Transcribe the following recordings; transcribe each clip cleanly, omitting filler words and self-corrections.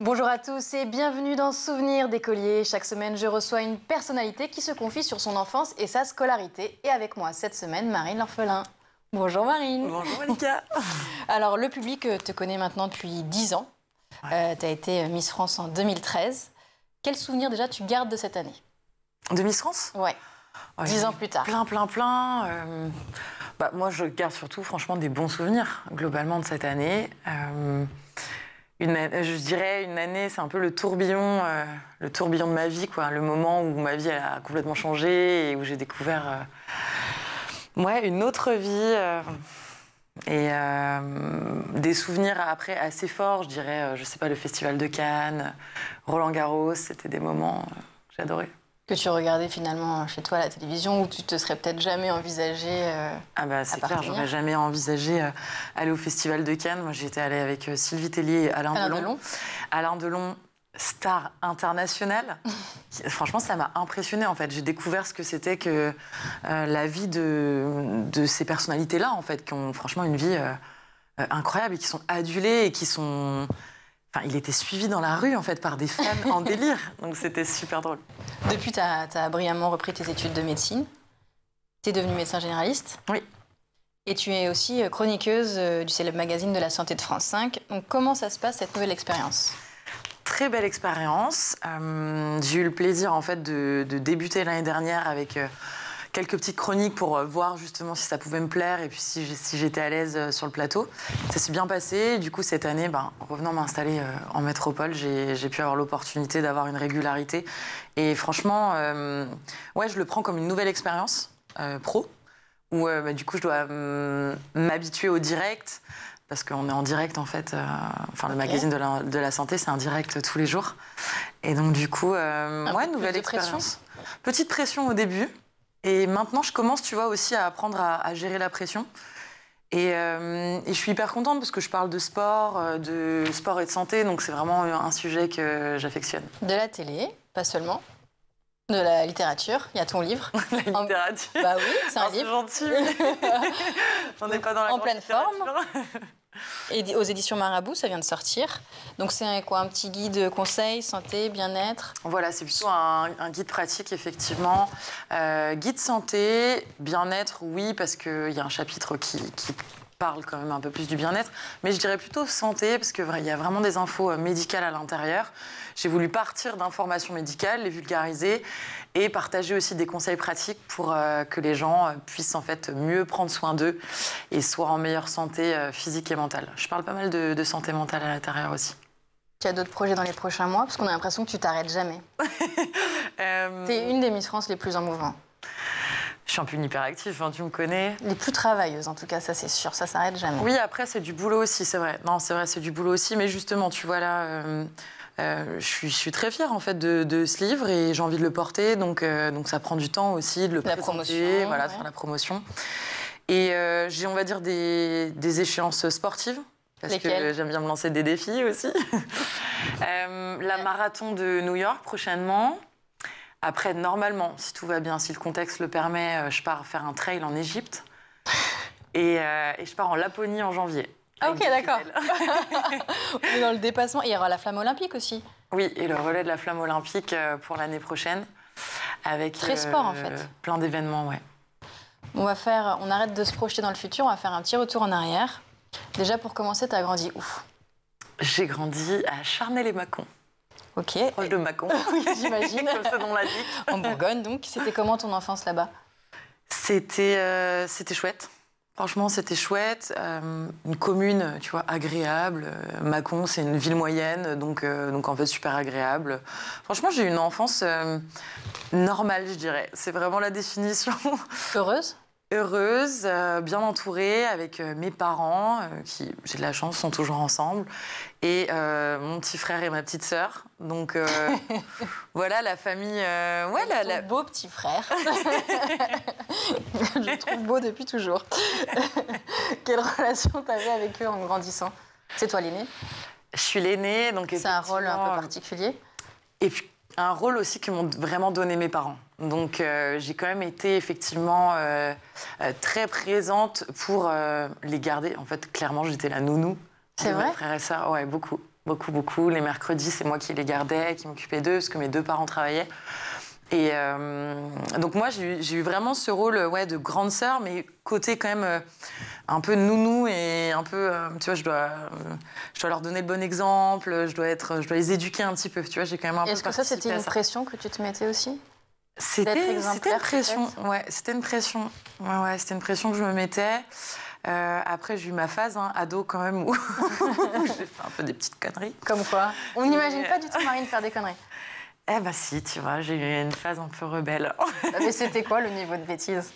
Bonjour à tous et bienvenue dans Souvenirs d'écolier. Chaque semaine, je reçois une personnalité qui se confie sur son enfance et sa scolarité. Et avec moi cette semaine, Marine L'Orphelin. Bonjour Marine. Bonjour Malika. Alors, le public te connaît maintenant depuis 10 ans. Ouais. Tu as été Miss France en 2013. Quel souvenir déjà tu gardes de cette année? De Miss France? Ouais, 10 ans plus tard. Plein. Moi, je garde surtout, franchement, des bons souvenirs, globalement, de cette année. Je dirais une année, c'est un peu le tourbillon de ma vie, quoi. Le moment où ma vie elle a complètement changé et où j'ai découvert une autre vie et des souvenirs après assez forts, je dirais, je sais pas, le Festival de Cannes, Roland-Garros, c'était des moments que j'adorais. Que tu regardais finalement chez toi à la télévision où tu te serais peut-être jamais envisagé C'est clair, j'aurais jamais envisagé aller au Festival de Cannes. Moi, j'étais allée avec Sylvie Tellier et Alain Delon. Alain Delon, star internationale. Franchement, ça m'a impressionnée, en fait. J'ai découvert ce que c'était que la vie de ces personnalités-là, en fait, qui ont franchement une vie incroyable et qui sont adulées et qui sont... Enfin, il était suivi dans la rue, en fait, par des fans en délire. Donc, c'était super drôle. Depuis, tu as brillamment repris tes études de médecine. Tu es devenue médecin généraliste. Oui. Et tu es aussi chroniqueuse du célèbre magazine de la santé de France 5. Donc, comment ça se passe, cette nouvelle expérience? Très belle expérience. J'ai eu le plaisir, en fait, de débuter l'année dernière avec... quelques petites chroniques pour voir justement si ça pouvait me plaire et puis si j'étais à l'aise sur le plateau. Ça s'est bien passé. Du coup, cette année, en revenant m'installer en métropole, j'ai pu avoir l'opportunité d'avoir une régularité. Et franchement, je le prends comme une nouvelle expérience pro, où du coup, je dois m'habituer au direct, parce qu'on est en direct, en fait. Le magazine de la santé, c'est un direct tous les jours. Et donc, du coup, nouvelle expérience. Petite pression au début. Et maintenant, je commence, tu vois, aussi à apprendre à gérer la pression. Et je suis hyper contente parce que je parle de sport et de santé. Donc, c'est vraiment un sujet que j'affectionne. De la télé, pas seulement. De la littérature, il y a ton livre. La littérature. Bah oui, c'est un livre. C'est gentil. On n'est pas dans la en pleine forme. littérature. Et aux éditions Marabout, ça vient de sortir. Donc c'est quoi, un petit guide conseil, santé, bien-être? Voilà, c'est plutôt un guide pratique, effectivement. Guide santé, bien-être, oui, parce qu'il y a un chapitre qui parle quand même un peu plus du bien-être. Mais je dirais plutôt santé, parce qu'il y a vraiment des infos médicales à l'intérieur. J'ai voulu partir d'informations médicales, les vulgariser et partager aussi des conseils pratiques pour que les gens puissent en fait mieux prendre soin d'eux et soient en meilleure santé physique et mentale. Je parle pas mal de santé mentale à l'intérieur aussi. Tu as d'autres projets dans les prochains mois? Parce qu'on a l'impression que tu t'arrêtes jamais. T'es une des Miss France les plus en mouvement. Je suis un peu une hyperactive, tu me connais. Les plus travailleuses, en tout cas, ça c'est sûr, ça s'arrête jamais. Oui, après c'est du boulot aussi, c'est vrai. Non, c'est vrai, c'est du boulot aussi, mais justement, tu vois là... je suis très fière en fait de ce livre et j'ai envie de le porter, donc ça prend du temps aussi de le présenter, de faire la promotion. Et j'ai, on va dire, des échéances sportives, parce Lesquelles? que j'aime bien me lancer des défis aussi. La marathon de New York prochainement. Après, normalement, si tout va bien, si le contexte le permet, je pars faire un trail en Égypte et je pars en Laponie en janvier. Ah ok, d'accord. On est dans le dépassement. Et il y aura la flamme olympique aussi. Oui, et le relais de la flamme olympique pour l'année prochaine. Avec très sport, en fait. Plein d'événements, ouais. On arrête de se projeter dans le futur, on va faire un petit retour en arrière. Déjà, pour commencer, t'as grandi où? J'ai grandi à Charnay-les-Mâcons. Ok. Proche de Mâcon. Oui, j'imagine. Comme ça, on l'a dit. En Bourgogne, donc. C'était comment ton enfance là-bas? C'était chouette. Franchement, c'était chouette. Une commune, tu vois, agréable. Mâcon, c'est une ville moyenne, donc en fait, super agréable. Franchement, j'ai eu une enfance normale, je dirais. C'est vraiment la définition. Heureuse? Heureuse, bien entourée, avec mes parents, qui, j'ai de la chance, sont toujours ensemble, et mon petit frère et ma petite sœur. Donc, voilà, la famille... Beau petit frère. Je le trouve beau depuis toujours. Quelle relation t'avais avec eux en grandissant? C'est toi l'aîné? Je suis l'aînée, donc... C'est un rôle un peu particulier? Et puis, un rôle aussi que m'ont vraiment donné mes parents. Donc, j'ai quand même été effectivement très présente pour les garder. En fait, clairement, j'étais la nounou. C'est vrai? Mes frères et sœurs, ouais, beaucoup. beaucoup, beaucoup. Les mercredis, c'est moi qui les gardais, qui m'occupais d'eux, parce que mes deux parents travaillaient. Et donc moi, j'ai eu vraiment ce rôle de grande sœur, mais côté quand même un peu nounou et un peu, tu vois, je dois leur donner le bon exemple, je dois les éduquer un petit peu, tu vois, j'ai quand même un peu Est-ce que ça, c'était une pression que tu te mettais aussi? C'était une pression, ouais, c'était une pression. Ouais, c'était une pression que je me mettais. Après, j'ai eu ma phase, ado quand même, où j'ai fait un peu des petites conneries. Comme quoi? On n'imagine pas du tout Marine faire des conneries. Eh ben si, tu vois, j'ai eu une phase un peu rebelle. Mais c'était quoi le niveau de bêtise?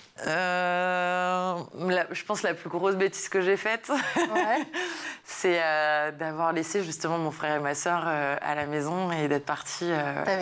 Je pense la plus grosse bêtise que j'ai faite, c'est d'avoir laissé justement mon frère et ma sœur à la maison et d'être partie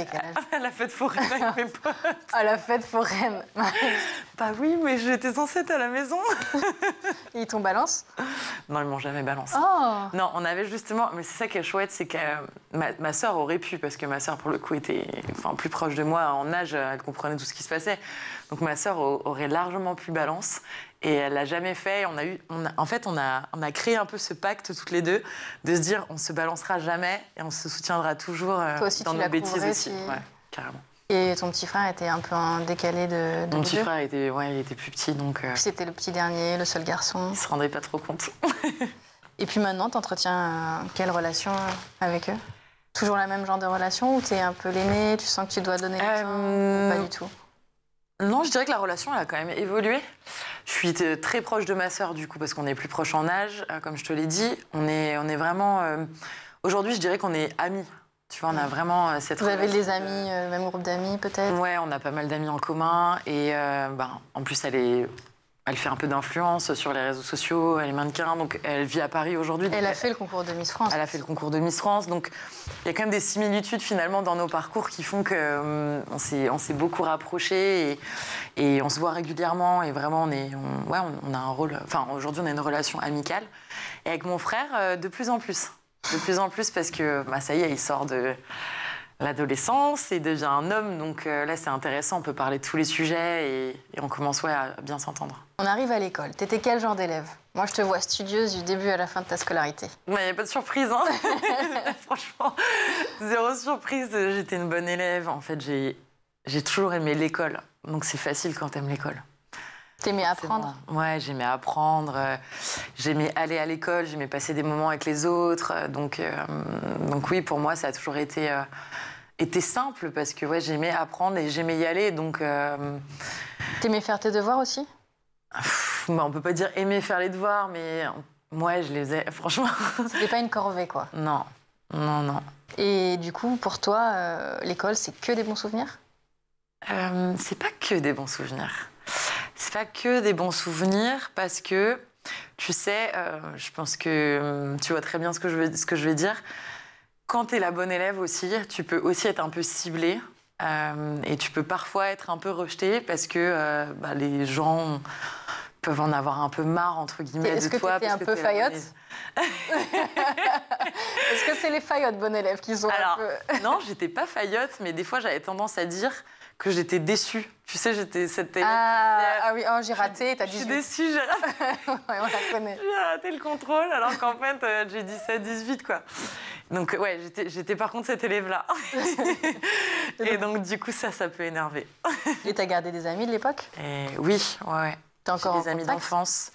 à la fête foraine avec mes potes. À la fête foraine. Bah oui, mais j'étais censée être à la maison. Ils t'ont balance? Non, ils m'ont jamais balancé. Oh. Non, on avait justement... Mais c'est ça qui est chouette, c'est que ma sœur aurait pu, parce que ma sœur, pour le coup, était plus proche de moi en âge, elle comprenait tout ce qui se passait. Donc ma sœur aurait largement pu balance. Et elle l'a jamais fait. En fait, on a créé un peu ce pacte toutes les deux, de se dire on se balancera jamais et on se soutiendra toujours toi aussi, dans nos bêtises aussi. Ouais, carrément. Et ton petit frère était un peu en décalé de Mon petit frère il était plus petit, donc... C'était le petit dernier, le seul garçon. Il se rendait pas trop compte. Et puis maintenant, t'entretiens quelle relation avec eux? Toujours la même genre de relation ou t'es un peu l'aîné, tu sens que tu dois donner le temps? Pas du tout. Non, je dirais que la relation, elle a quand même évolué. Je suis très proche de ma sœur, du coup, parce qu'on est plus proche en âge, comme je te l'ai dit. On est vraiment... Aujourd'hui, je dirais qu'on est amis. Tu vois, on a vraiment cette relation. Vous avez des amis, le même groupe d'amis, peut-être? Ouais, on a pas mal d'amis en commun. Et en plus, elle fait un peu d'influence sur les réseaux sociaux, elle est mannequin, donc elle vit à Paris aujourd'hui. Elle a fait le concours de Miss France. Elle a fait le concours de Miss France, donc il y a quand même des similitudes finalement dans nos parcours qui font qu'on s'est beaucoup rapprochés et on se voit régulièrement et vraiment on a un rôle... Enfin, aujourd'hui, on a une relation amicale. Et avec mon frère, de plus en plus. De plus en plus parce que ça y est, il sort de l'adolescence et devient un homme. Donc là, c'est intéressant, on peut parler de tous les sujets et on commence à bien s'entendre. On arrive à l'école. T'étais quel genre d'élève? Moi, je te vois studieuse du début à la fin de ta scolarité. Il n'y a pas de surprise, hein. Franchement, zéro surprise. J'étais une bonne élève. En fait, j'ai toujours aimé l'école. Donc c'est facile quand t'aimes l'école. T'aimais apprendre? Ouais, j'aimais apprendre, j'aimais aller à l'école, j'aimais passer des moments avec les autres. Donc oui, pour moi, ça a toujours été simple parce que j'aimais apprendre et j'aimais y aller. Donc, t'aimais faire tes devoirs aussi? On peut pas dire aimer faire les devoirs, mais moi, je les faisais, franchement. C'était pas une corvée, quoi? Non, non, non. Et du coup, pour toi, l'école, c'est que des bons souvenirs? C'est pas que des bons souvenirs. C'est pas que des bons souvenirs parce que, tu sais, je pense que tu vois très bien ce que je vais dire. Quand tu es la bonne élève aussi, tu peux aussi être un peu ciblée et tu peux parfois être un peu rejetée parce que les gens peuvent en avoir un peu marre, entre guillemets, de toi. Est-ce que tu étais un peu faillotte? Est-ce que c'est les faillottes bonnes élèves qui sont un peu... Non, j'étais pas faillotte, mais des fois, j'avais tendance à dire que j'étais déçue. Tu sais, j'étais cette élève. Ah oui, j'ai raté, t'as 18. Je suis déçue, j'ai raté. Ouais, on la connaît. J'ai raté le contrôle, alors qu'en fait, j'ai 17-18, quoi. Donc, ouais, j'étais par contre cette élève-là. Et donc, du coup, ça peut énerver. Et t'as gardé des amis de l'époque? Oui, ouais. T'es encore des amis d'enfance.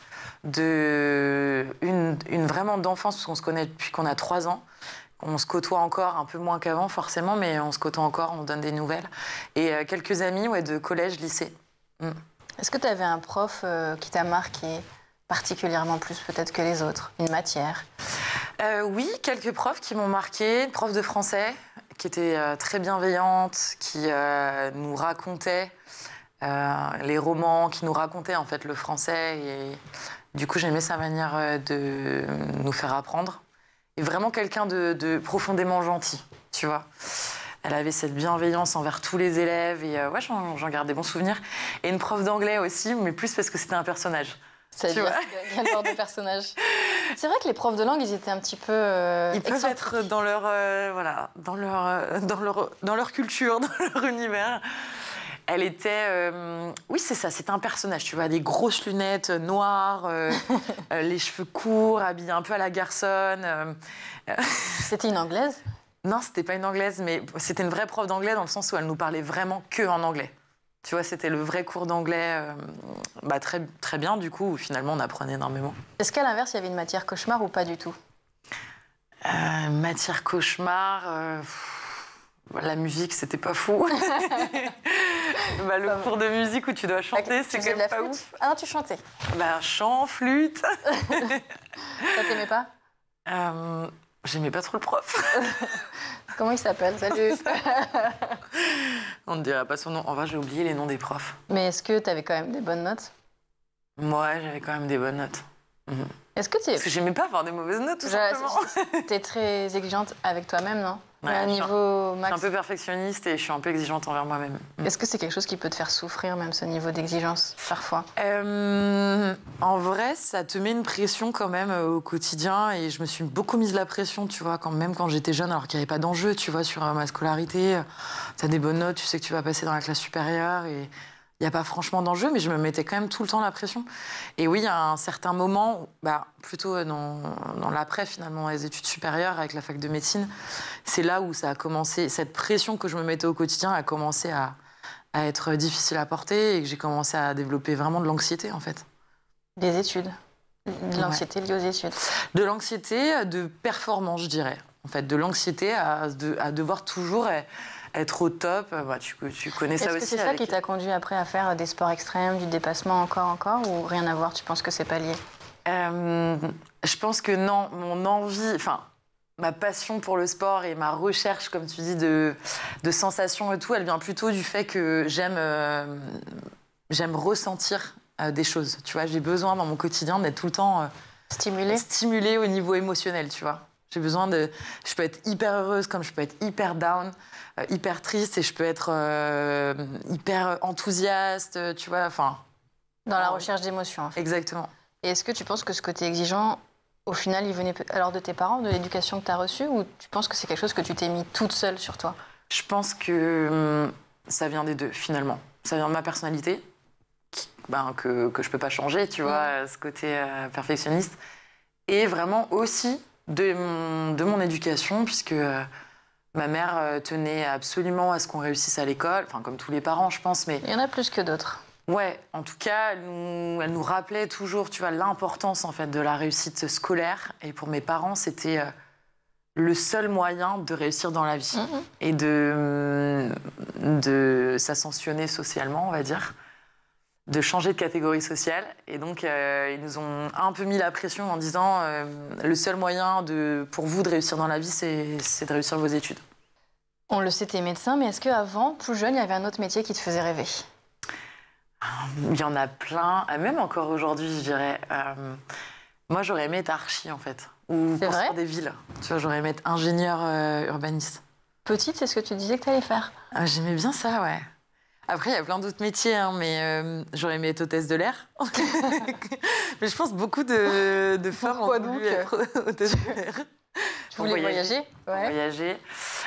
Une vraiment d'enfance, parce qu'on se connaît depuis qu'on a 3 ans. On se côtoie encore, un peu moins qu'avant forcément, mais on se côtoie encore, on donne des nouvelles. Et quelques amis de collège, lycée. Est-ce que tu avais un prof qui t'a marqué particulièrement plus peut-être que les autres? Une matière? Oui, quelques profs qui m'ont marqué. Une prof de français qui était très bienveillante, qui nous racontait les romans, qui nous racontait en fait le français. Et du coup, j'aimais sa manière de nous faire apprendre. Et vraiment quelqu'un de profondément gentil, tu vois. Elle avait cette bienveillance envers tous les élèves et j'en garde des bons souvenirs. Et une prof d'anglais aussi, mais plus parce que c'était un personnage. C'est-à-dire quel genre de personnage? C'est vrai que les profs de langue, ils étaient un petit peu ils peuvent être dans leur culture, dans leur univers. Elle était... oui, c'est ça, c'était un personnage, tu vois, des grosses lunettes noires, les cheveux courts, habillée un peu à la garçonne. C'était une Anglaise? Non, c'était pas une Anglaise, mais c'était une vraie prof d'anglais dans le sens où elle nous parlait vraiment que en anglais. Tu vois, c'était le vrai cours d'anglais, très, très bien, du coup, où finalement, on apprenait énormément. Est-ce qu'à l'inverse, il y avait une matière cauchemar ou pas du tout? Matière cauchemar... la musique, c'était pas fou. Le cours de musique où tu dois chanter, c'est quand même pas ouf. Ah non, tu chantais? Chant, flûte. Ça t'aimait pas? J'aimais pas trop le prof. Comment il s'appelle? Salut. On ne dirait pas son nom. En vrai, j'ai oublié les noms des profs. Mais est-ce que t'avais quand même des bonnes notes? Moi, j'avais quand même des bonnes notes. Est-ce que Parce que j'aimais pas avoir des mauvaises notes, tout simplement. T'es très exigeante avec toi-même, non? Ouais, à un niveau max. Je suis un peu perfectionniste et je suis un peu exigeante envers moi-même. Est-ce que c'est quelque chose qui peut te faire souffrir, même ce niveau d'exigence, parfois? En vrai, ça te met une pression quand même au quotidien et je me suis beaucoup mise la pression, tu vois, même quand j'étais jeune, alors qu'il n'y avait pas d'enjeu, tu vois, sur ma scolarité. Tu as des bonnes notes, tu sais que tu vas passer dans la classe supérieure et il n'y a pas franchement d'enjeu, mais je me mettais quand même tout le temps la pression. Et oui, il y a un certain moment, plutôt dans l'après, finalement, les études supérieures, avec la fac de médecine, c'est là où ça a commencé, cette pression que je me mettais au quotidien a commencé à être difficile à porter et que j'ai commencé à développer vraiment de l'anxiété, en fait. Des études? De l'anxiété liée aux études? De l'anxiété de performance, je dirais. En fait, de l'anxiété à devoir toujours être au top. Tu connais ça aussi. Est-ce que c'est ça qui t'a conduit après à faire des sports extrêmes, du dépassement encore, ou rien à voir? Tu penses que c'est pas lié? Je pense que non. Mon envie, ma passion pour le sport et ma recherche, comme tu dis, de sensations et tout, elle vient plutôt du fait que j'aime ressentir des choses. Tu vois, j'ai besoin dans mon quotidien d'être tout le temps stimulée au niveau émotionnel, tu vois. J'ai besoin de... Je peux être hyper heureuse comme je peux être hyper down, hyper triste et je peux être hyper enthousiaste, tu vois, Dans la recherche d'émotions, en fait. Exactement. Et est-ce que tu penses que ce côté exigeant, au final, il venait alors de tes parents, de l'éducation que tu as reçue, ou tu penses que c'est quelque chose que tu t'es mis toute seule sur toi? Je pense que ça vient des deux, finalement. Ça vient de ma personnalité, que je peux pas changer, tu vois, ce côté perfectionniste. Et vraiment aussi de mon éducation, puisque ma mère tenait absolument à ce qu'on réussisse à l'école, comme tous les parents, je pense. Mais il y en a plus que d'autres. Ouais, en tout cas, elle nous rappelait toujours, tu vois, l'importance, en fait, de la réussite scolaire. Et pour mes parents, c'était le seul moyen de réussir dans la vie et de s'ascensionner socialement, on va dire, de changer de catégorie sociale. Et donc, ils nous ont un peu mis la pression en disant le seul moyen pour vous de réussir dans la vie, c'est de réussir vos études. On le sait, t'es médecin, mais est-ce qu'avant, plus jeune, il y avait un autre métier qui te faisait rêver? Il y en a plein, même encore aujourd'hui, je dirais. Moi, j'aurais aimé être archi, en fait, ou construire des villes. Tu vois, j'aurais aimé être ingénieur urbaniste. Petite, c'est ce que tu disais que tu allais faire? J'aimais bien ça, ouais. Après, il y a plein d'autres métiers, mais j'aurais aimé être hôtesse de l'air. Mais je pense que beaucoup de femmes ont voulu être hôtesse de l'air. Tu voulais voyager? Ouais. Voyager.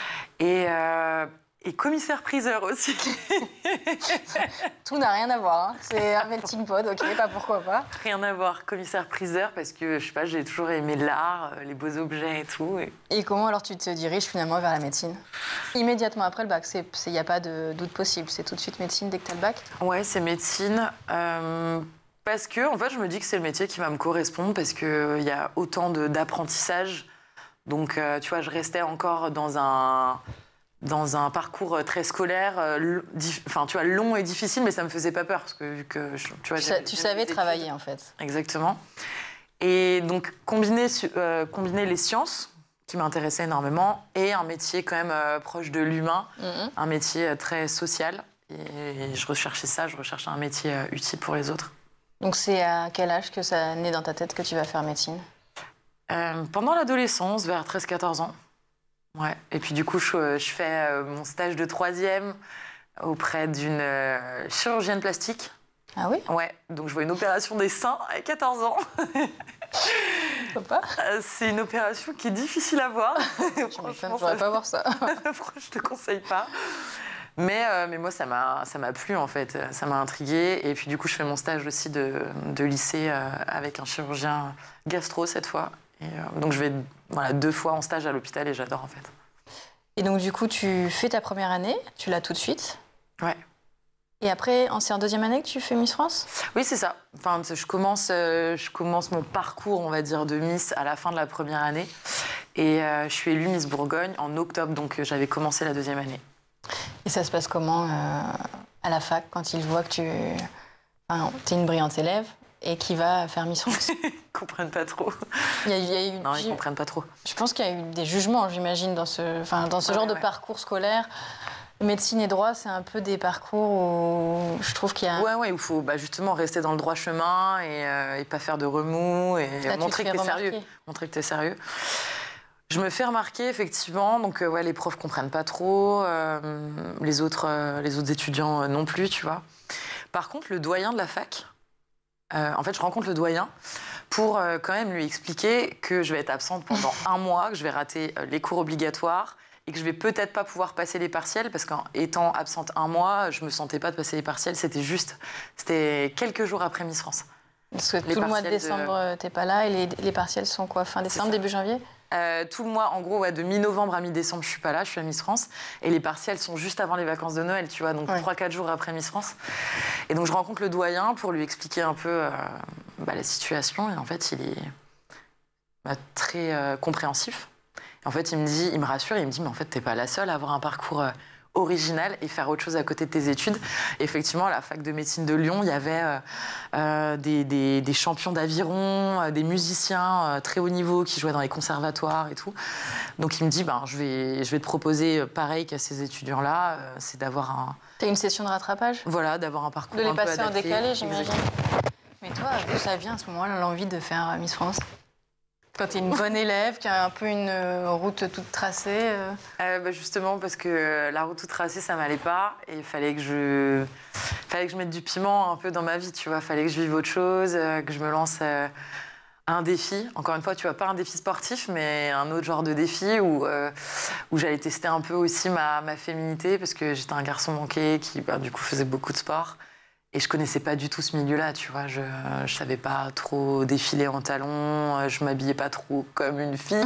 Et commissaire-priseur aussi. Tout n'a rien à voir. Hein. C'est un melting pot, ok, pas pourquoi pas. Rien à voir, commissaire-priseur, parce que, je sais pas, j'ai toujours aimé l'art, les beaux objets et tout. Et comment alors tu te diriges finalement vers la médecine? Immédiatement après le bac, il n'y a pas de doute possible, c'est tout de suite médecine dès que tu as le bac? Ouais, c'est médecine. Parce que, en fait, je me dis que c'est le métier qui va me correspondre, parce qu'il y a autant d'apprentissage. Donc, tu vois, je restais encore dans un parcours très scolaire, tu vois, long et difficile, mais ça me faisait pas peur parce que vu que tu vois, tu savais travailler en fait. Exactement. Et donc combiner les sciences qui m'intéressaient énormément et un métier quand même proche de l'humain, un métier très social. Et je recherchais un métier utile pour les autres. Donc c'est à quel âge que ça naît dans ta tête que tu vas faire médecine? Pendant l'adolescence, vers 13-14 ans. Ouais. Et puis du coup, je fais mon stage de 3e auprès d'une chirurgienne plastique. Ah oui? Ouais, donc je vois une opération des seins à 14 ans. Papa? C'est une opération qui est difficile à voir. Je ne pourrais pas voir ça. Je te conseille pas. Mais moi, ça m'a plu, en fait. Ça m'a intriguée. Et puis, du coup, je fais mon stage aussi de lycée avec un chirurgien gastro, cette fois. Et, donc, je vais 2 fois en stage à l'hôpital et j'adore, en fait. Et donc, du coup, tu fais ta première année, tu l'as tout de suite. Ouais. Et après, c'est en deuxième année que tu fais Miss France? Oui, c'est ça. Enfin, je commence mon parcours, on va dire, de Miss à la fin de la première année. Et je suis élue Miss Bourgogne en octobre, donc j'avais commencé la deuxième année. Et ça se passe comment à la fac quand ils voient que tu es une brillante élève et qui va faire Miss France? Ils comprennent pas trop. Non, ils comprennent pas trop. Je pense qu'il y a eu des jugements, j'imagine, dans ce genre de parcours scolaire. Médecine et droit, c'est un peu des parcours où je trouve qu'il y a... Ouais, où il faut justement rester dans le droit chemin et pas faire de remous et là, montrer que t'es sérieux. Je me fais remarquer, effectivement. Donc, les profs comprennent pas trop. Les autres étudiants non plus, tu vois. Par contre, le doyen de la fac... en fait, je rencontre le doyen pour quand même lui expliquer que je vais être absente pendant 1 mois, que je vais rater les cours obligatoires et que je vais peut-être pas pouvoir passer les partiels parce qu'en étant absente 1 mois, je me sentais pas de passer les partiels. C'était quelques jours après Miss France. Parce que tout le mois de décembre, t'es pas là et les partiels sont quoi? Fin décembre, début janvier? Tout le mois, en gros, de mi-novembre à mi-décembre, je suis pas là, je suis à Miss France. Et les partiels sont juste avant les vacances de Noël, tu vois, donc 3-4 jours après Miss France. Et donc je rencontre le doyen pour lui expliquer un peu la situation. Et en fait, il est très compréhensif. Et en fait, il me rassure, il me dit, mais en fait, t'es pas la seule à avoir un parcours original et faire autre chose à côté de tes études. Et effectivement, à la fac de médecine de Lyon, il y avait des champions d'aviron, des musiciens très haut niveau qui jouaient dans les conservatoires et tout. Donc il me dit, je vais te proposer pareil qu'à ces étudiants-là, c'est d'avoir T'as une session de rattrapage? Voilà, d'avoir un parcours de les un peu passer en adapté. décalé, j'imagine. Mais toi, d'où ça vient à ce moment-là, l'envie de faire Miss France? Quand tu es une bonne élève, qui a un peu une route toute tracée Justement, parce que la route toute tracée, ça m'allait pas. Et il fallait que je mette du piment un peu dans ma vie, tu vois. Il fallait que je vive autre chose, que je me lance un défi. Encore une fois, tu vois, pas un défi sportif, mais un autre genre de défi où j'allais tester un peu aussi ma féminité, parce que j'étais un garçon manqué qui, du coup, faisait beaucoup de sport. Et je connaissais pas du tout ce milieu-là, tu vois. Je savais pas trop défiler en talons, je m'habillais pas trop comme une fille.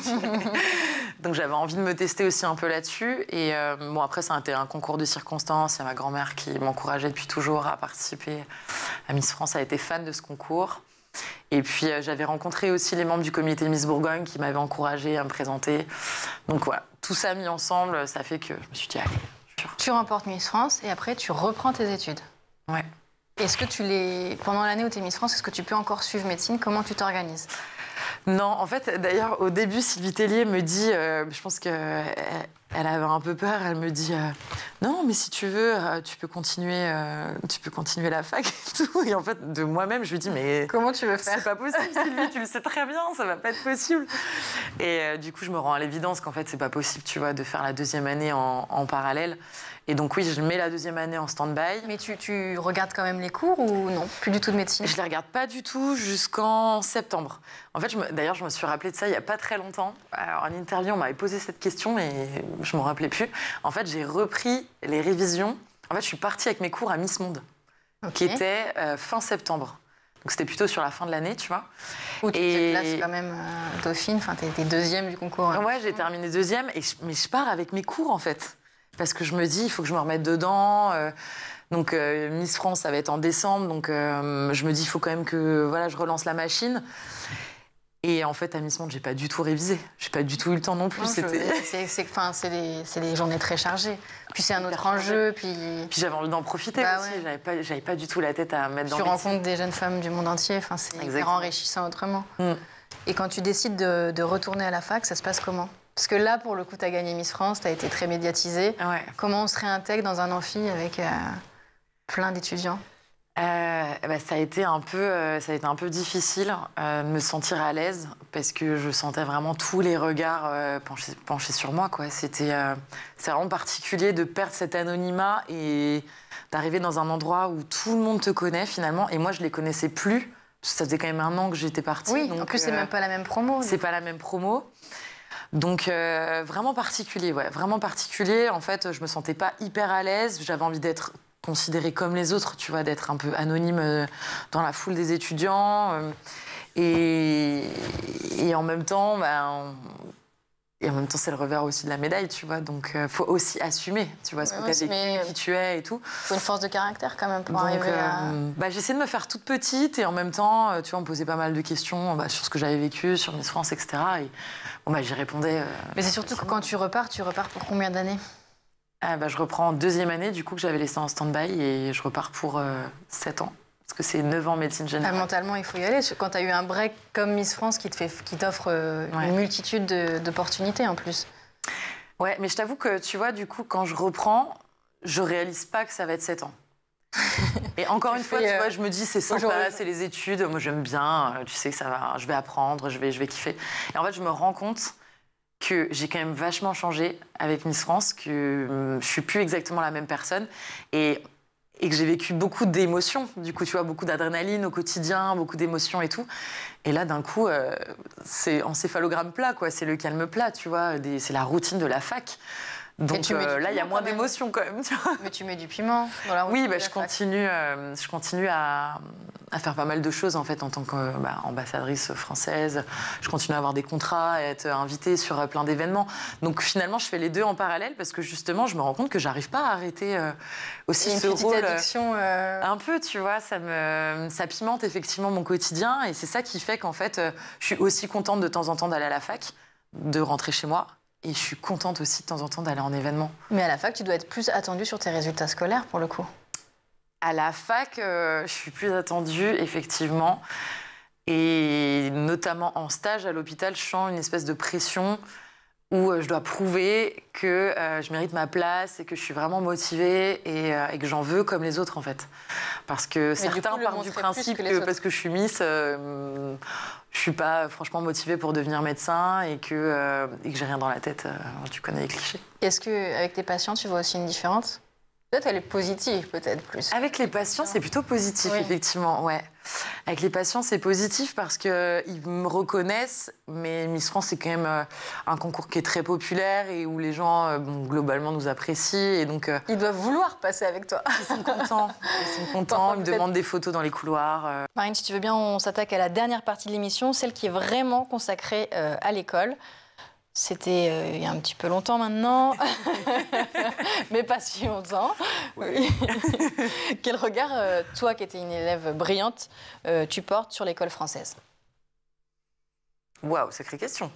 Donc j'avais envie de me tester aussi un peu là-dessus. Et après, ça a été un concours de circonstances. Il y a ma grand-mère qui m'encourageait depuis toujours à participer à Miss France. Elle était fan de ce concours. Et puis j'avais rencontré aussi les membres du comité Miss Bourgogne qui m'avaient encouragée à me présenter. Donc voilà, tout ça mis ensemble, ça fait que je me suis dit, allez. Tu remportes Miss France et après tu reprends tes études. Ouais. Est-ce que pendant l'année où tu es Miss France, est-ce que tu peux encore suivre médecine? Comment tu t'organises? Non, en fait, d'ailleurs, au début, Sylvie Tellier me dit, je pense qu'elle avait un peu peur, elle me dit non, mais si tu veux, tu peux continuer la fac et tout. Et en fait, de moi-même, je lui dis, mais comment tu veux faire? C'est pas possible, Sylvie, tu le sais très bien, ça va pas être possible. Et du coup, je me rends à l'évidence qu'en fait, c'est pas possible, tu vois, de faire la deuxième année en parallèle. Et donc oui, je mets la deuxième année en stand-by. Mais tu regardes quand même les cours ou non? Plus du tout de médecine? Je les regarde pas du tout jusqu'en septembre. En fait, d'ailleurs, je me suis rappelée de ça il y a pas très longtemps. Alors, en interview, on m'avait posé cette question et je m'en rappelais plus. En fait, j'ai repris les révisions. En fait, je suis partie avec mes cours à Miss Monde, qui était fin septembre. Donc c'était plutôt sur la fin de l'année, tu vois. Où tu te classes quand même dauphine, enfin t'es deuxième du concours. Ouais, j'ai terminé deuxième, mais je pars avec mes cours en fait. Parce que je me dis, il faut que je me remette dedans. Donc Miss France, ça va être en décembre, donc je me dis, il faut quand même que je relance la machine. Et en fait, à Miss Monde, j'ai pas du tout révisé. J'ai pas du tout eu le temps non plus. C'est des journées très chargées. Puis c'est un autre enjeu. Puis j'avais envie d'en profiter aussi. Ouais. J'avais pas du tout la tête à mettre dans le métier. Tu rencontres des jeunes femmes du monde entier. Enfin, c'est hyper enrichissant autrement. Mm. Et quand tu décides de retourner à la fac, ça se passe comment? Parce que là, pour le coup, tu as gagné Miss France, tu as été très médiatisée. Ouais. Comment on se réintègre dans un amphi avec plein d'étudiants? Ça a été un peu difficile de me sentir à l'aise parce que je sentais vraiment tous les regards penchés sur moi, quoi. C'est vraiment particulier de perdre cet anonymat et d'arriver dans un endroit où tout le monde te connaît finalement. Et moi, je les connaissais plus. Ça faisait quand même 1 an que j'étais partie. Oui, donc, en plus, c'est même pas la même promo. C'est pas la même promo. Donc vraiment particulier, ouais, vraiment particulier. En fait, je me sentais pas hyper à l'aise. J'avais envie d'être considérée comme les autres, tu vois, d'être un peu anonyme dans la foule des étudiants. Et en même temps, c'est le revers aussi de la médaille, tu vois. Donc, faut aussi assumer, tu vois, ce que tu as vécu, qui tu es et tout. Faut une force de caractère quand même pour arriver à... J'essaie de me faire toute petite et en même temps, tu vois, on me posait pas mal de questions sur ce que j'avais vécu, sur Miss France, etc. Et j'y répondais. Mais c'est surtout que quand tu repars pour combien d'années? Je reprends en 2e année, du coup, que j'avais laissé en stand-by et je repars pour 7 ans. Parce que c'est 9 ans médecine générale. Mentalement, il faut y aller. Quand tu as eu un break comme Miss France qui t'offre une multitude d'opportunités en plus. Ouais, mais je t'avoue que, tu vois, du coup, quand je reprends, je réalise pas que ça va être 7 ans. Et encore une fois, tu vois, je me dis, c'est sympa, c'est les études. Moi, j'aime bien. Tu sais que ça va, je vais apprendre, je vais kiffer. Et en fait, je me rends compte que j'ai quand même vachement changé avec Miss France, que je suis plus exactement la même personne. Et que j'ai vécu beaucoup d'émotions, du coup, tu vois, beaucoup d'adrénaline au quotidien, beaucoup d'émotions et tout. Et là, d'un coup, c'est encéphalogramme plat, quoi. C'est le calme plat, tu vois. C'est la routine de la fac. Donc là, il y a moins d'émotions quand même. Tu vois. Mais tu mets du piment dans la routine. Oui, je continue à faire pas mal de choses en fait en tant qu'ambassadrice française. Je continue à avoir des contrats, à être invitée sur plein d'événements. Donc finalement, je fais les deux en parallèle parce que justement, je me rends compte que j'arrive pas à arrêter aussi ce rôle. Une petite addiction. Un peu, tu vois, ça pimente effectivement mon quotidien et c'est ça qui fait qu'en fait, je suis aussi contente de temps en temps d'aller à la fac, de rentrer chez moi. Et je suis contente aussi de temps en temps d'aller en événement. Mais à la fac, tu dois être plus attendue sur tes résultats scolaires, pour le coup. À la fac, je suis plus attendue, effectivement. Et notamment en stage à l'hôpital, je sens une espèce de pression où je dois prouver que je mérite ma place et que je suis vraiment motivée et que j'en veux comme les autres, en fait. Parce que certains partent du principe que parce que je suis Miss... je suis pas franchement motivée pour devenir médecin et que j'ai rien dans la tête. Tu connais les clichés. Est-ce qu'avec tes patients, tu vois aussi une différence? Peut-être elle est positive, peut-être plus. Avec les patients, c'est plutôt positif, effectivement. Ouais. Avec les patients, c'est positif parce qu'ils me reconnaissent, mais Miss France, c'est quand même un concours qui est très populaire et où les gens, globalement, nous apprécient. Et donc, ils doivent vouloir passer avec toi. Ils sont contents. Ils me demandent des photos dans les couloirs. Marine, si tu veux bien, on s'attaque à la dernière partie de l'émission, celle qui est vraiment consacrée à l'école. C'était il y a un petit peu longtemps maintenant, mais pas si longtemps. Oui. Quel regard, toi qui étais une élève brillante, tu portes sur l'école française? Waouh, sacrée question.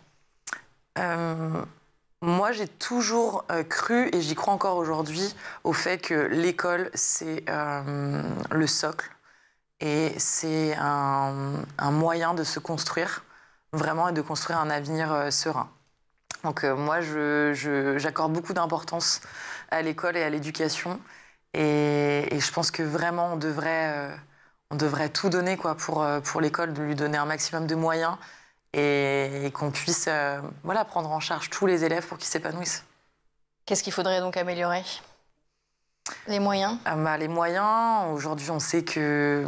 Moi, j'ai toujours cru, et j'y crois encore aujourd'hui, au fait que l'école, c'est le socle. Et c'est un moyen de se construire, vraiment, et de construire un avenir serein. Donc moi, j'accorde beaucoup d'importance à l'école et à l'éducation. Et je pense que vraiment, on devrait tout donner quoi, pour l'école, de lui donner un maximum de moyens et qu'on puisse prendre en charge tous les élèves pour qu'ils s'épanouissent. Qu'est-ce qu'il faudrait donc améliorer? Les moyens? Les moyens, aujourd'hui, on sait que...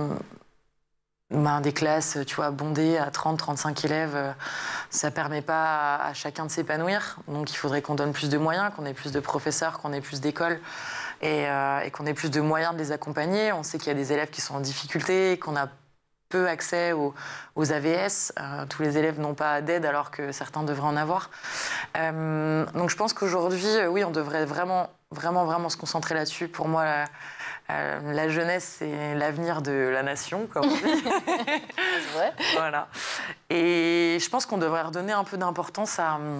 des classes, tu vois, bondées à 30-35 élèves, ça permet pas à chacun de s'épanouir. Donc il faudrait qu'on donne plus de moyens, qu'on ait plus de professeurs, qu'on ait plus d'écoles et qu'on ait plus de moyens de les accompagner. On sait qu'il y a des élèves qui sont en difficulté, qu'on a peu accès aux AVS. Tous les élèves n'ont pas d'aide alors que certains devraient en avoir. Donc je pense qu'aujourd'hui, oui, on devrait vraiment se concentrer là-dessus. Pour moi, la jeunesse, c'est l'avenir de la nation, comme on dit. C'est vrai. Voilà. Et je pense qu'on devrait redonner un peu d'importance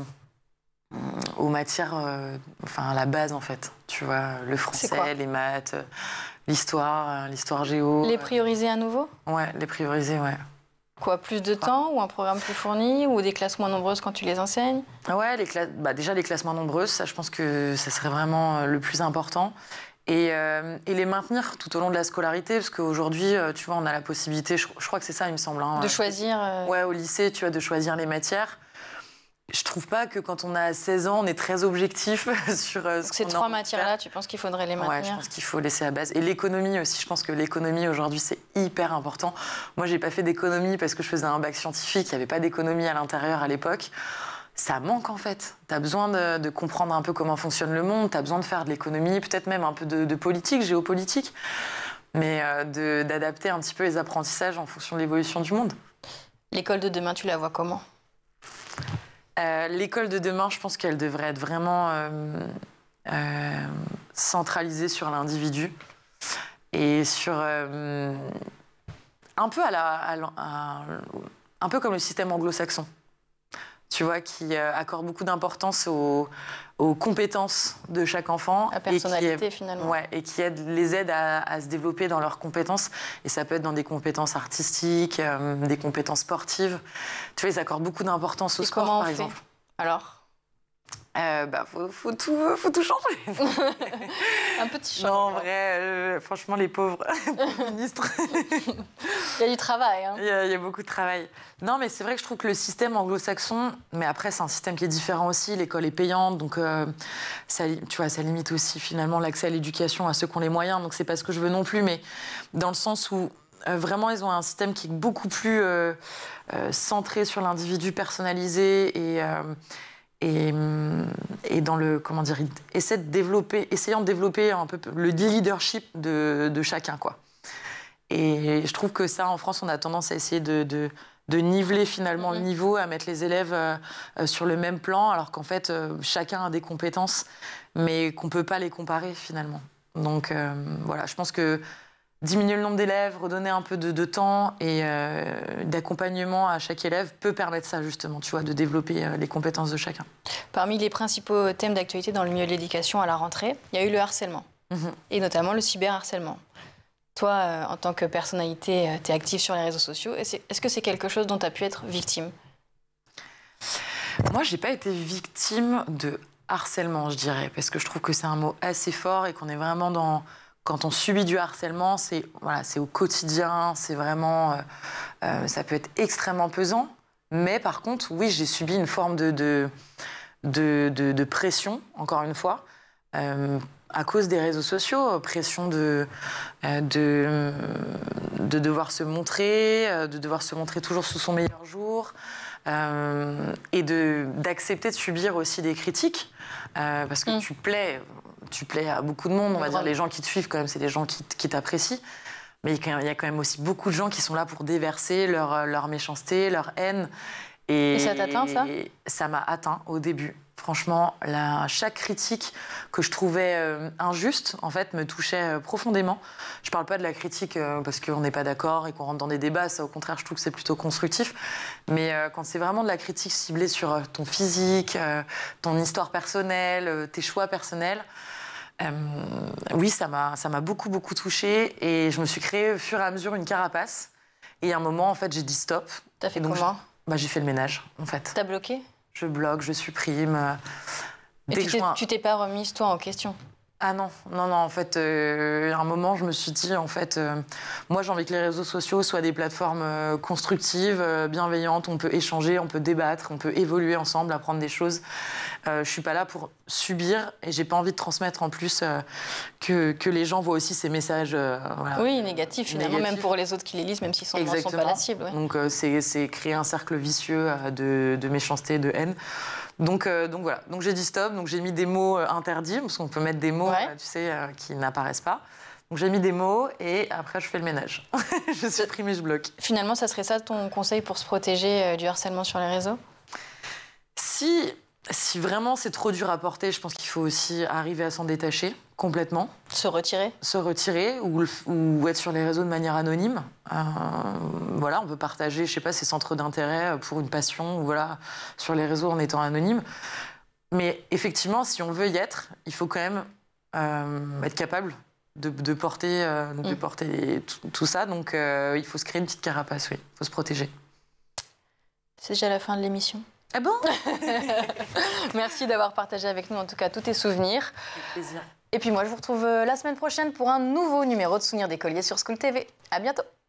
aux matières, à la base, en fait. Tu vois, le français, les maths, l'histoire géo. Les prioriser à nouveau? Ouais, les prioriser, ouais. Quoi, plus de temps ou un programme plus fourni ou des classes moins nombreuses quand tu les enseignes? Ouais, déjà les classes moins nombreuses, ça, je pense que ça serait vraiment le plus important. Et les maintenir tout au long de la scolarité, parce qu'aujourd'hui, tu vois, on a la possibilité, je crois que c'est ça, il me semble. De choisir Ouais, au lycée, tu vois, de choisir les matières. Je trouve pas que quand on a 16 ans, on est très objectif sur ce Ces 3 matières-là, tu penses qu'il faudrait les maintenir? Ouais, je pense qu'il faut laisser à base. Et l'économie aussi, je pense que l'économie, aujourd'hui, c'est hyper important. Moi, j'ai pas fait d'économie parce que je faisais un bac scientifique, il n'y avait pas d'économie à l'intérieur à l'époque. ça manque en fait. Tu as besoin de comprendre un peu comment fonctionne le monde, tu as besoin de faire de l'économie, peut-être même un peu de politique, géopolitique, mais d'adapter un petit peu les apprentissages en fonction de l'évolution du monde. L'école de demain, tu la vois comment ? L'école de demain, je pense qu'elle devrait être vraiment centralisée sur l'individu et sur un peu un peu comme le système anglo-saxon. Tu vois, qui accorde beaucoup d'importance aux compétences de chaque enfant. La personnalité, finalement. Ouais, et qui les aide à se développer dans leurs compétences. Et ça peut être dans des compétences artistiques, des compétences sportives. Tu vois, ils accordent beaucoup d'importance au sport, par exemple. Alors faut tout changer. Un petit changement. Non, en vrai, franchement, les pauvres ministres. Il y a du travail. Hein. Il y a beaucoup de travail. Non, mais c'est vrai que je trouve que le système anglo-saxon, mais après, c'est un système qui est différent aussi. L'école est payante, donc ça limite aussi finalement l'accès à l'éducation à ceux qui ont les moyens. Donc, c'est pas ce que je veux non plus, mais dans le sens où vraiment, ils ont un système qui est beaucoup plus centré sur l'individu, personnalisé et dans le, comment dire, essayant de développer un peu le leadership de chacun, quoi. Et je trouve que ça, en France, on a tendance à essayer de niveler finalement le niveau, à mettre les élèves sur le même plan, alors qu'en fait, chacun a des compétences, mais qu'on ne peut pas les comparer finalement. Donc voilà, je pense que diminuer le nombre d'élèves, redonner un peu de temps et d'accompagnement à chaque élève peut permettre ça, justement, tu vois, de développer les compétences de chacun. Parmi les principaux thèmes d'actualité dans le milieu de l'éducation à la rentrée, il y a eu le harcèlement, et notamment le cyberharcèlement. Toi, en tant que personnalité, tu es active sur les réseaux sociaux. Est-ce que c'est quelque chose dont tu as pu être victime ? Moi, je n'ai pas été victime de harcèlement, je dirais, parce que je trouve que c'est un mot assez fort et qu'on est vraiment dans... Quand on subit du harcèlement, c'est au quotidien, c'est vraiment... ça peut être extrêmement pesant. Mais par contre, oui, j'ai subi une forme de pression, encore une fois, à cause des réseaux sociaux. Pression de devoir se montrer, toujours sous son meilleur jour. Et d'accepter de subir aussi des critiques. Parce que tu plais à beaucoup de monde, on va dire. Les gens qui te suivent, quand même, c'est des gens qui t'apprécient. Mais il y a quand même aussi beaucoup de gens qui sont là pour déverser leur méchanceté, leur haine. Et ça t'atteint, ça ? Ça m'a atteint au début. Franchement, chaque critique que je trouvais injuste, en fait, me touchait profondément. Je parle pas de la critique parce qu'on n'est pas d'accord et qu'on rentre dans des débats. Ça, au contraire, je trouve que c'est plutôt constructif. Mais quand c'est vraiment de la critique ciblée sur ton physique, ton histoire personnelle, tes choix personnels, oui, ça m'a beaucoup, beaucoup touchée. Et je me suis créée, au fur et à mesure, une carapace. Et à un moment, en fait, j'ai dit stop. T'as fait comment ? J'ai fait le ménage, en fait. T'as bloqué ? Je bloque, je supprime. Et tu t'es pas remise, toi, en question ? Ah non, en fait, à un moment, je me suis dit, en fait, moi, j'ai envie que les réseaux sociaux soient des plateformes constructives, bienveillantes, on peut échanger, on peut débattre, on peut évoluer ensemble, apprendre des choses. Je suis pas là pour subir et j'ai pas envie de transmettre en plus que les gens voient aussi ces messages voilà, oui, négatifs, finalement, même pour les autres qui les lisent, même s'ils ne sont pas la cible. Ouais. Donc, c'est créer un cercle vicieux de méchanceté, de haine. Donc voilà, donc j'ai dit stop, donc j'ai mis des mots interdits, parce qu'on peut mettre des mots, tu sais, qui n'apparaissent pas. Donc j'ai mis des mots et après je fais le ménage. Je supprime et je bloque. Finalement, ça serait ça ton conseil pour se protéger du harcèlement sur les réseaux ? Si vraiment c'est trop dur à porter, je pense qu'il faut aussi arriver à s'en détacher complètement. Se retirer ou être sur les réseaux de manière anonyme. Voilà, on peut partager, je sais pas, ses centres d'intérêt pour une passion, ou voilà, sur les réseaux en étant anonyme. Mais effectivement, si on veut y être, il faut quand même être capable de porter tout ça. Donc il faut se créer une petite carapace, oui. Il faut se protéger. C'est déjà la fin de l'émission. Ah bon ? Merci d'avoir partagé avec nous, en tout cas, tous tes souvenirs. Avec plaisir. Et puis moi, je vous retrouve la semaine prochaine pour un nouveau numéro de Souvenirs d'écolier sur School TV. À bientôt.